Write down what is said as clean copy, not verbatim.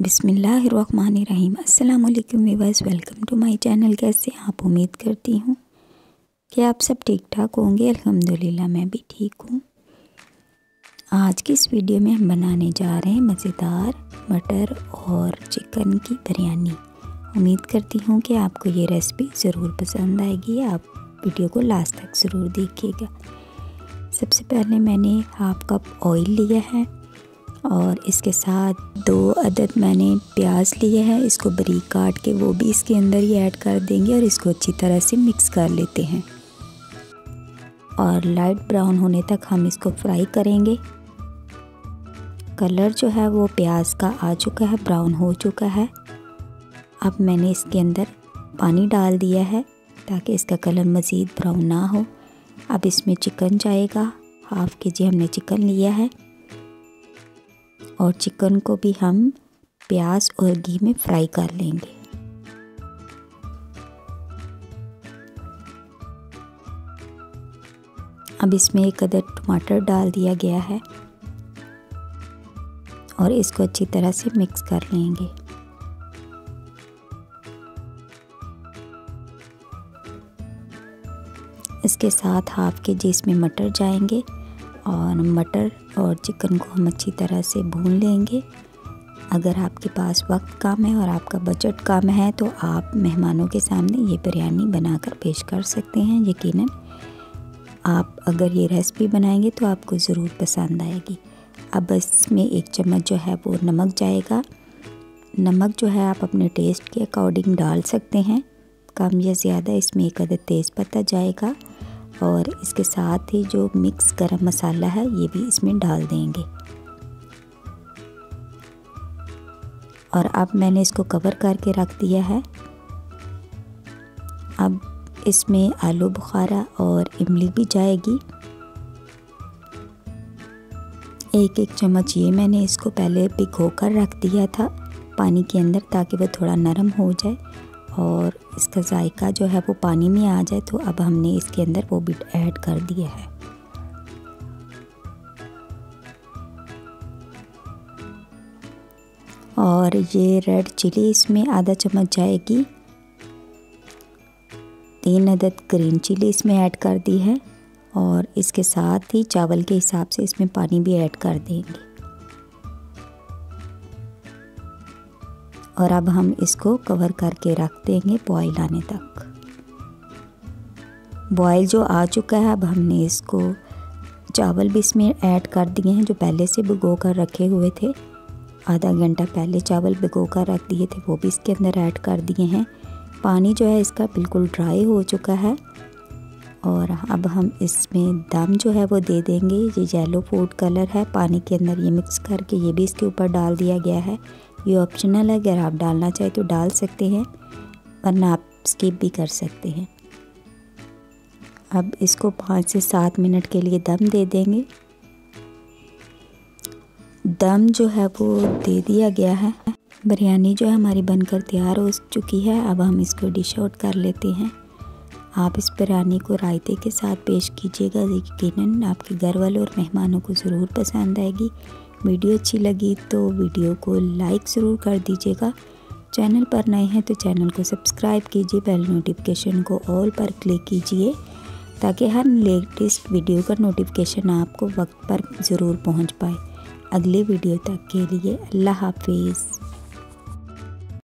बिस्मिल्लाहिर्रहमानिर्रहीम। अस्सलाम वालेकुम viewers, welcome to my channel. कैसे आप? उम्मीद करती हूँ कि आप सब ठीक ठाक होंगे। अल्हम्दुलिल्लाह मैं भी ठीक हूँ। आज की इस वीडियो में हम बनाने जा रहे हैं मज़ेदार मटर और चिकन की बिरयानी। उम्मीद करती हूँ कि आपको ये रेसिपी ज़रूर पसंद आएगी। आप वीडियो को लास्ट तक ज़रूर देखिएगा। सबसे पहले मैंने हाफ़ कप ऑयल लिया है और इसके साथ 2 अदद मैंने प्याज लिए हैं। इसको बारीक काट के वो भी इसके अंदर ही ऐड कर देंगे और इसको अच्छी तरह से मिक्स कर लेते हैं और लाइट ब्राउन होने तक हम इसको फ्राई करेंगे। कलर जो है वो प्याज का आ चुका है, ब्राउन हो चुका है। अब मैंने इसके अंदर पानी डाल दिया है ताकि इसका कलर मज़ीद ब्राउन ना हो। अब इसमें चिकन जाएगा। हाफ़ केजी हमने चिकन लिया है और चिकन को भी हम प्याज और घी में फ्राई कर लेंगे। अब इसमें 1 अदद टमाटर डाल दिया गया है और इसको अच्छी तरह से मिक्स कर लेंगे। इसके साथ हाफ़ केजी इसमें मटर जाएंगे और मटर और चिकन को हम अच्छी तरह से भून लेंगे। अगर आपके पास वक्त कम है और आपका बजट कम है तो आप मेहमानों के सामने ये बिरयानी बनाकर पेश कर सकते हैं। यकीनन आप अगर ये रेसिपी बनाएंगे तो आपको ज़रूर पसंद आएगी। अब इसमें 1 चम्मच जो है वो नमक जाएगा। नमक जो है आप अपने टेस्ट के अकॉर्डिंग डाल सकते हैं, कम या ज़्यादा। इसमें 1 अदद तेज़पत्ता जाएगा और इसके साथ ही जो मिक्स गरम मसाला है ये भी इसमें डाल देंगे। और अब मैंने इसको कवर करके रख दिया है। अब इसमें आलू बुखारा और इमली भी जाएगी। 1-1 चम्मच ये मैंने इसको पहले भिगो कर रख दिया था पानी के अंदर ताकि वो थोड़ा नरम हो जाए और इसका जायका जो है वो पानी में आ जाए। तो अब हमने इसके अंदर वो भी ऐड कर दिया है। और ये रेड चिली इसमें आधा चम्मच जाएगी। 3 अदद ग्रीन चिली इसमें ऐड कर दी है और इसके साथ ही चावल के हिसाब से इसमें पानी भी ऐड कर देंगे। और अब हम इसको कवर करके रख देंगे बॉईल आने तक। बॉईल जो आ चुका है, अब हमने इसको चावल भी इसमें ऐड कर दिए हैं जो पहले से भिगो कर रखे हुए थे। आधा घंटा पहले चावल भिगो कर रख दिए थे, वो भी इसके अंदर ऐड कर दिए हैं। पानी जो है इसका बिल्कुल ड्राई हो चुका है और अब हम इसमें दम जो है वो दे देंगे। ये येलो फूड कलर है पानी के अंदर, ये मिक्स करके ये भी इसके ऊपर डाल दिया गया है। ये ऑप्शनल है, अगर आप डालना चाहें तो डाल सकते हैं वरना आप स्किप भी कर सकते हैं। अब इसको 5 से 7 मिनट के लिए दम दे देंगे। दम जो है वो दे दिया गया है। बिरयानी जो है हमारी बनकर तैयार हो चुकी है। अब हम इसको डिश आउट कर लेते हैं। आप इस बिरयानी को रायते के साथ पेश कीजिएगा। यकीनन आपके घर वालों और मेहमानों को ज़रूर पसंद आएगी। वीडियो अच्छी लगी तो वीडियो को लाइक ज़रूर कर दीजिएगा। चैनल पर नए हैं तो चैनल को सब्सक्राइब कीजिए। बेल नोटिफिकेशन को ऑल पर क्लिक कीजिए ताकि हर लेटेस्ट वीडियो का नोटिफिकेशन आपको वक्त पर ज़रूर पहुंच पाए। अगले वीडियो तक के लिए अल्लाह हाफिज़।